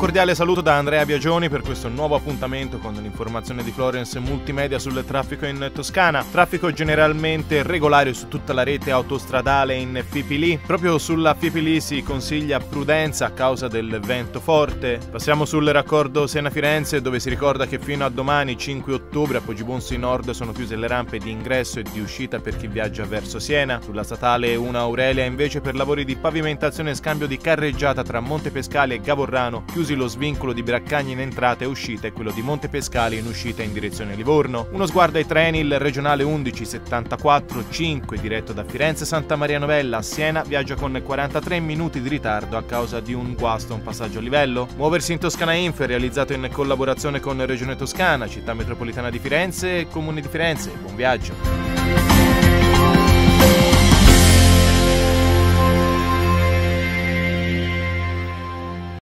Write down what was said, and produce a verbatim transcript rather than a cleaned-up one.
cordiale saluto da Andrea Biagioni per questo nuovo appuntamento con l'informazione di Florence Multimedia sul traffico in Toscana. Traffico generalmente regolare su tutta la rete autostradale in Fipili. Proprio sulla Fipili si consiglia prudenza a causa del vento forte. Passiamo sul raccordo Siena-Firenze, dove si ricorda che fino a domani cinque ottobre a Poggibonsi Nord sono chiuse le rampe di ingresso e di uscita per chi viaggia verso Siena. Sulla statale uno Aurelia invece, per lavori di pavimentazione e scambio di carreggiata tra Montepescali e Gavorrano, chiusi lo svincolo di Braccagni in entrata e uscita e quello di Montepescali in uscita in direzione Livorno. Uno sguardo ai treni: il regionale undici settantaquattro cinque diretto da Firenze Santa Maria Novella a Siena viaggia con quarantatré minuti di ritardo a causa di un guasto a un passaggio a livello. Muoversi in Toscana Inf, realizzato in collaborazione con Regione Toscana, Città Metropolitana di Firenze e Comune di Firenze. Buon viaggio!